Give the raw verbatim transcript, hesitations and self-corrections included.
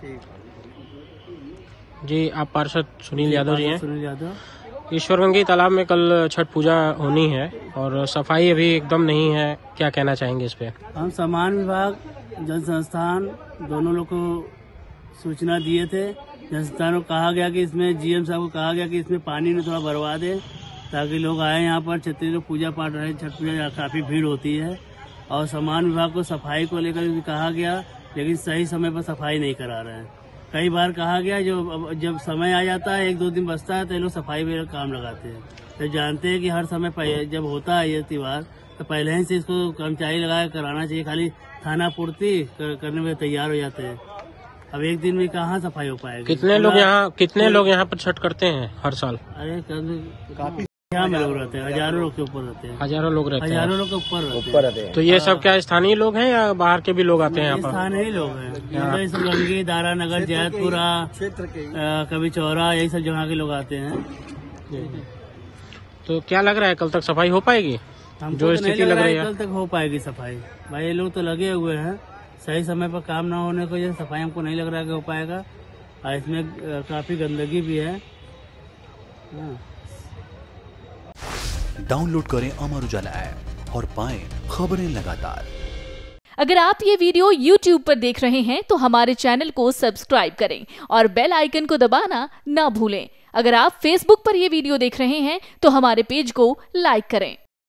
जी, आप पार्षद सुनील यादव जी हैं। सुनील यादव। ईश्वरगंगी तालाब में कल छठ पूजा होनी है और सफाई अभी एकदम नहीं है, क्या कहना चाहेंगे इस पे? हम सामान विभाग, जल संस्थान दोनों लोग को सूचना दिए थे। जल संस्थान को कहा गया कि इसमें जीएम साहब को कहा गया कि इसमें पानी में थोड़ा भरवा दे ताकि लोग आए यहाँ पर। क्षेत्रीय लोग पूजा पाठ रहे, छठ पूजा काफी भीड़ होती है। और सामान विभाग को सफाई को लेकर भी कहा गया, लेकिन सही समय पर सफाई नहीं करा रहे हैं। कई बार कहा गया, जो जब समय आ जाता है, एक दो दिन बचता है, तो ये लोग सफाई में काम लगाते हैं। तो जानते हैं कि हर समय जब होता है ये त्योहार, तो पहले ही से इसको कर्मचारी लगा कराना चाहिए। खाली थाना पूर्ति कर, करने में तैयार हो जाते हैं। अब एक दिन में कहाँ सफाई हो पाएगी? कितने लोग यहाँ कितने लोग यहाँ पर छठ करते हैं हर साल? अरे काफी यहाँ में लोग रहते हैं, हजारों लोग के ऊपर रहते हैं। हजारों लोग रहते हैं। हजारों लोग के ऊपर रहते रहते हैं। तो ये सब क्या स्थानीय लोग हैं या बाहर के भी लोग आते हैं यहाँ पर? स्थानीय लोग हैं, गंगी, दारा नगर, जैतपुरा क्षेत्र के, कभी चौरा, यही सब जगह के लोग आते हैं। तो क्या लग रहा है कल तक सफाई हो पाएगी? जो स्थिति लग रही है कल तक हो पाएगी सफाई? भाई ये लोग तो लगे हुए हैं, सही समय पर काम न होने को ये सफाई हमको नहीं लग रहा है कि हो पाएगा। और इसमें काफी गंदगी भी है। डाउनलोड करें अमर उजाला ऐप और पाएं खबरें लगातार। अगर आप ये वीडियो यूट्यूब पर देख रहे हैं तो हमारे चैनल को सब्सक्राइब करें और बेल आइकन को दबाना ना भूलें। अगर आप फेसबुक पर ये वीडियो देख रहे हैं तो हमारे पेज को लाइक करें।